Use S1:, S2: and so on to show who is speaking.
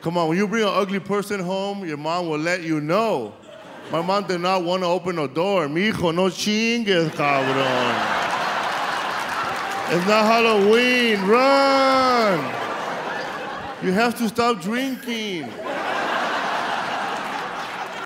S1: Come on, when you bring an ugly person home, your mom will let you know. My mom did not want to open the door. Mijo, no chingues, cabrón. It's not Halloween. Run. You have to stop drinking.